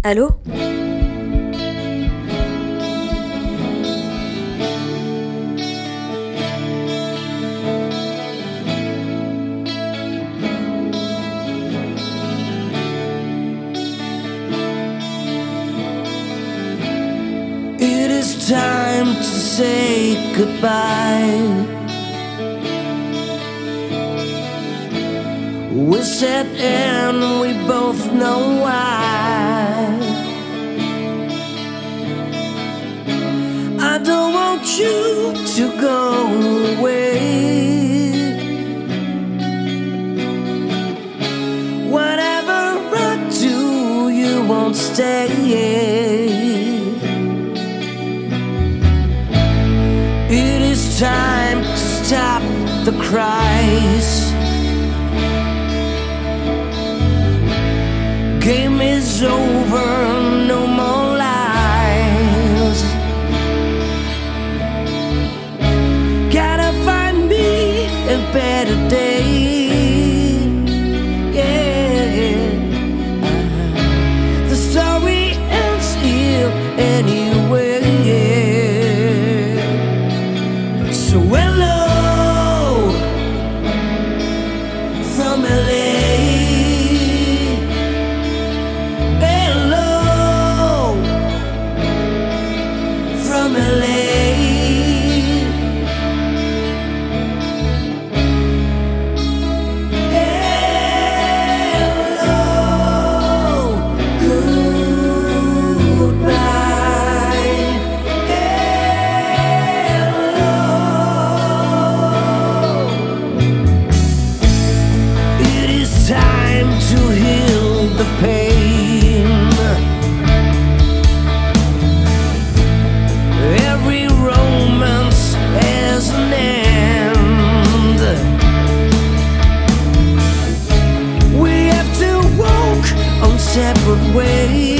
Allô? It is time to say goodbye. We're sad and we both know why. I don't want you to go away. Whatever I do, you won't stay. It is time to stop the cries. Game is over, no more lies. Gotta find me a better day. Yeah, the story ends here anyway. So hello from LA. Separate ways.